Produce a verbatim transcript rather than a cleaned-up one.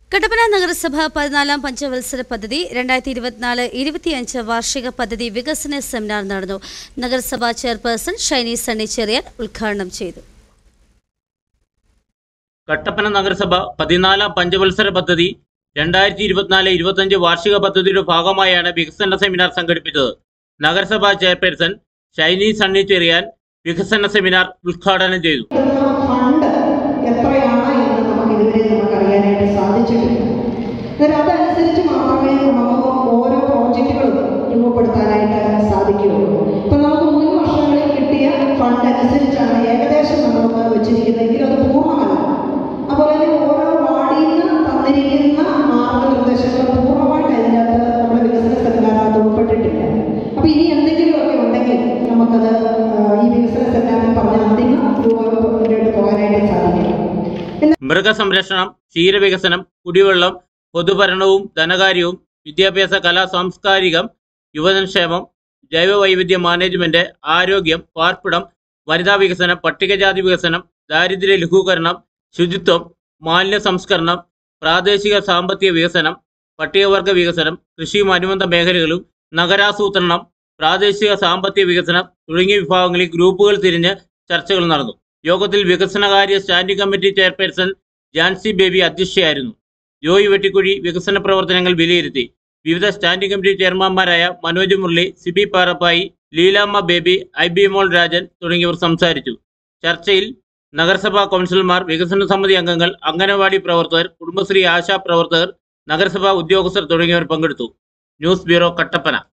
കട്ടപ്പന നഗരസഭ പതിനാലാം പഞ്ചവത്സര പദ്ധതി രണ്ടായിരത്തി ഇരുപത്തിനാല് ഇരുപത്തിയഞ്ച് വാർഷിക പദ്ധതി വികസന സെമിനാർ നടന്നു. നഗരസഭാ ചെയർപേഴ്സൺ ഷൈനി സണ്ണി ചെറിയാൻ ഉദ്ഘാടനം ചെയ്തു. കട്ടപ്പന നഗരസഭ പതിനാലാം പഞ്ചവത്സര പദ്ധതി രണ്ടായിരത്തി ഇരുപത്തിനാല് ഇരുപത്തിയഞ്ച് വാർഷിക പദ്ധതിയുടെ ഭാഗമായാണ് വികസന സെമിനാർ സംഘടിപ്പിച്ചത്. നഗരസഭാ ചെയർപേഴ്സൺ ഷൈനി സണ്ണി ചെറിയാൻ വികസന സെമിനാർ ഉദ്ഘാടനം ചെയ്തു. അതനുസരിച്ച് മാത്രമേ നമുക്ക് ഓരോ പ്രോജക്റ്റുകളും രൂപപ്പെടുത്താനായിട്ട് സാധിക്കുകയുള്ളൂ. ഇപ്പം നമുക്ക് മുൻ വർഷങ്ങളിൽ കിട്ടിയ ഫണ്ട് അനുസരിച്ചാണ് ഏകദേശം നമ്മൾക്ക് വെച്ചിരിക്കുന്നതെങ്കിൽ അത് പൂർണ്ണമല്ല. അതുപോലെ തന്നെ ഓരോ വാർഡിൽ നിന്ന് തന്നിരിക്കുന്ന മാർഗനിർദ്ദേശങ്ങൾ പൂർണ്ണമായിട്ട് അതിനകത്ത് നമ്മുടെ വികസന സെമിനാറിനകത്ത് ഉൾപ്പെട്ടിട്ടില്ല. അപ്പം ഇനി എന്തെങ്കിലുമൊക്കെ ഉണ്ടെങ്കിൽ നമുക്കത് ഈ വികസന സെമിനാറിൽ പറഞ്ഞ അന്തിമ രൂപത്തിലോട്ട് പോകാനായിട്ട് സാധിക്കും. മൃഗസംരക്ഷണം, ക്ഷീരവികസനം, കുടിവെള്ളം, പൊതുഭരണവും ധനകാര്യവും, വിദ്യാഭ്യാസ, കലാ, സാംസ്കാരികം, യുവജനക്ഷേമം, ജൈവവൈവിധ്യ മാനേജ്മെന്റ്, ആരോഗ്യം, പാർപ്പിടം, വനിതാ വികസനം, പട്ടികജാതി വികസനം, ദാരിദ്ര്യ ലഘൂകരണം, ശുചിത്വം, മാലിന്യ സംസ്കരണം, പ്രാദേശിക സാമ്പത്തിക വികസനം, പട്ടികവർഗ വികസനം, കൃഷിയും അനുബന്ധ മേഖലകളും, നഗരാസൂത്രണം, പ്രാദേശിക സാമ്പത്തിക വികസനം തുടങ്ങിയ വിഭാഗങ്ങളിൽ ഗ്രൂപ്പുകൾ തിരിഞ്ഞ് ചർച്ചകൾ നടന്നു. യോഗത്തിൽ വികസനകാര്യ standing committee chairperson Jancy Baby അധ്യക്ഷയായിരുന്നു. ജോയി വെട്ടിക്കുഴി വികസന പ്രവർത്തനങ്ങൾ വിലയിരുത്തി. വിവിധ സ്റ്റാൻഡിംഗ് കമ്മിറ്റി ചെയർമാൻമാരായ മനോജ് മുരളി, സിബി പാറപ്പായി, ലീലാമ്മ ബേബി, ഐ ബി മോൾ രാജൻ തുടങ്ങിയവർ സംസാരിച്ചു. ചർച്ചയിൽ നഗരസഭാ കൗൺസിലർമാർ, വികസന സമിതി അംഗങ്ങൾ, അംഗനവാടി പ്രവർത്തകർ, കുടുംബശ്രീ ആശാ പ്രവർത്തകർ, നഗരസഭാ ഉദ്യോഗസ്ഥർ തുടങ്ങിയവർ പങ്കെടുത്തു. News bureau, Kattappana.